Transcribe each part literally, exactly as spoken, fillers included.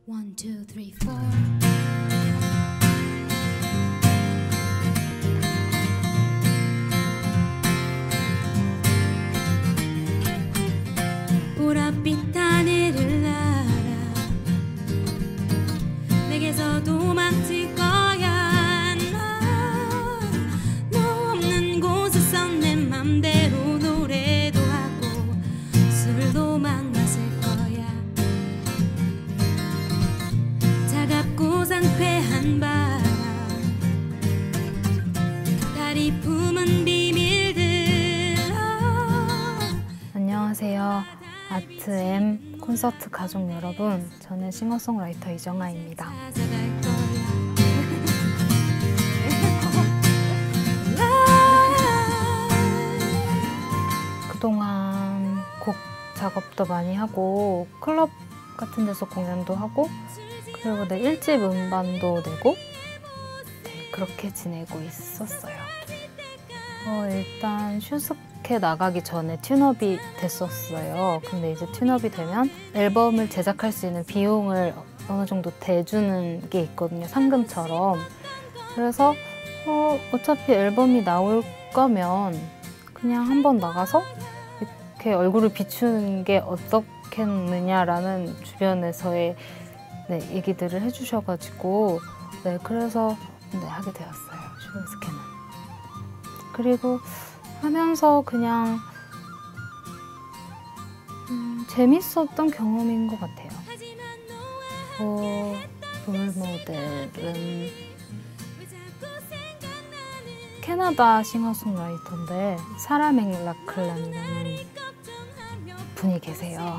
One, two, three, four. 보랏빛 하늘을 날아 내게서 도망칠 거야. 너 없는 곳에서 내 맘대로 노래도 하고 술도 막 마실 거야. 차갑고 상쾌한 바람 다리 품은 비밀들. 안녕하세요. 아트엠 콘서트 가족 여러분, 저는 싱어송라이터 이정아입니다. 그동안 곡 작업도 많이 하고 클럽 같은 데서 공연도 하고 그리고 내 일집 음반도 내고 네, 그렇게 지내고 있었어요. 어, 일단 슈스케 나가기 전에 튠업이 됐었어요. 근데 이제 튠업이 되면 앨범을 제작할 수 있는 비용을 어느 정도 대주는 게 있거든요, 상금처럼. 그래서 어, 어차피 앨범이 나올 거면 그냥 한번 나가서 이렇게 얼굴을 비추는 게 어떻겠느냐라는 주변에서의 네, 얘기들을 해주셔가지고 네, 그래서 네, 하게 되었어요, 슈스케는. 그리고 하면서 그냥 음, 재밌었던 경험인 것 같아요. 어, 롤모델은 캐나다 싱어송라이터인데 사라 맥락클란이라는 분이 계세요.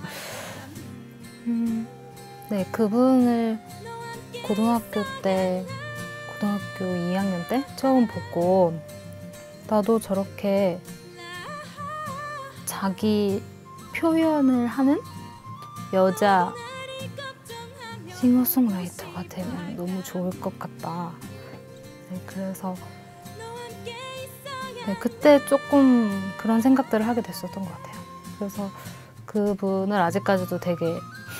음, 네, 그분을 고등학교 때, 고등학교 이 학년 때 처음 보고 나도 저렇게 자기 표현을 하는 여자 싱어송라이터가 되면 너무 좋을 것 같다. 네, 그래서 네, 그때 조금 그런 생각들을 하게 됐었던 것 같아요. 그래서 그분을 아직까지도 되게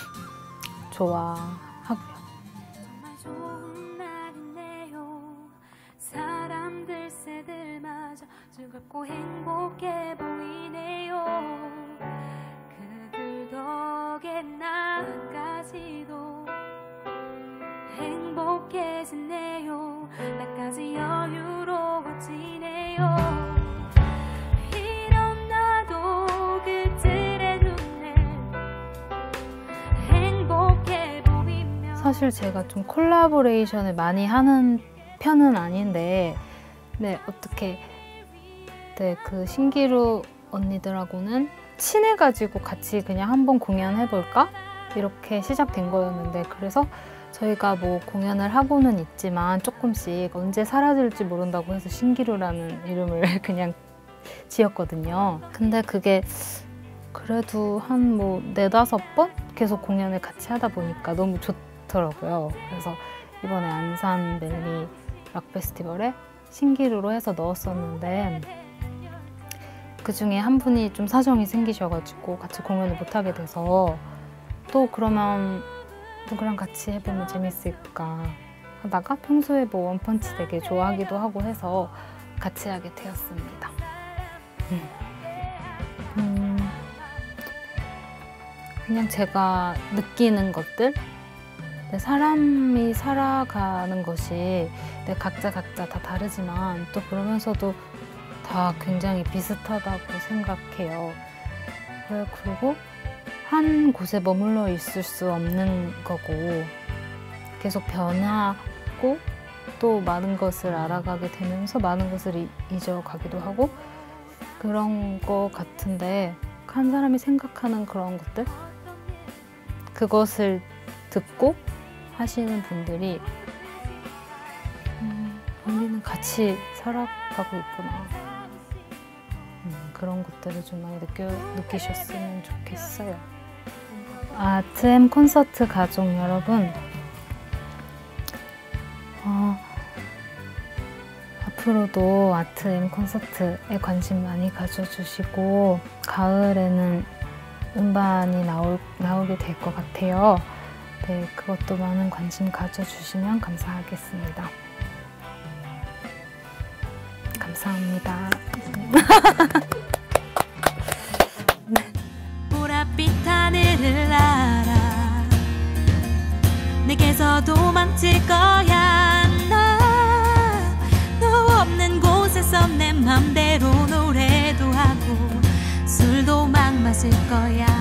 좋아하고요. 즐겁고 행복해 보이네요. 그들 덕에 나까지도 행복해지네요. 나까지 여유로워지네요. 이런 나도 그들의 눈에 행복해 보이며. 사실 제가 좀 콜라보레이션을 많이 하는 편은 아닌데 네, 어떻게 네, 그 신기루 언니들하고는 친해가지고 같이 그냥 한번 공연해볼까? 이렇게 시작된 거였는데, 그래서 저희가 뭐 공연을 하고는 있지만 조금씩 언제 사라질지 모른다고 해서 신기루라는 이름을 그냥 지었거든요. 근데 그게 그래도 한 뭐 네다섯 번 계속 공연을 같이 하다 보니까 너무 좋더라고요. 그래서 이번에 안산 멜리 락 페스티벌에 신기루로 해서 넣었었는데 그 중에 한 분이 좀 사정이 생기셔가지고 같이 공연을 못하게 돼서 또 그러면 누구랑 같이 해보면 재밌을까 하다가 평소에 뭐 원펀치 되게 좋아하기도 하고 해서 같이 하게 되었습니다. 음. 음, 그냥 제가 느끼는 것들, 사람이 살아가는 것이 각자 각자 다 다르지만 또 그러면서도 다 굉장히 비슷하다고 생각해요. 그리고 한 곳에 머물러 있을 수 없는 거고 계속 변하고 또 많은 것을 알아가게 되면서 많은 것을 잊어가기도 하고 그런 거 같은데, 한 사람이 생각하는 그런 것들, 그것을 듣고 하시는 분들이 음, 우리는 같이 살아가고 있구나. 음, 그런 것들을 좀 많이 느껴, 느끼셨으면 좋겠어요. 아트엠 콘서트 가족 여러분, 어, 앞으로도 아트엠 콘서트에 관심 많이 가져주시고 가을에는 음반이 나올, 나오게 될 것 같아요. 네, 그것도 많은 관심 가져주시면 감사하겠습니다. 감사합니다. 보랏빛 하늘을 알아 내게서 도망칠 거야 나 너 없는 곳에서 내 맘대로 노래도 하고 술도 막 마실 거야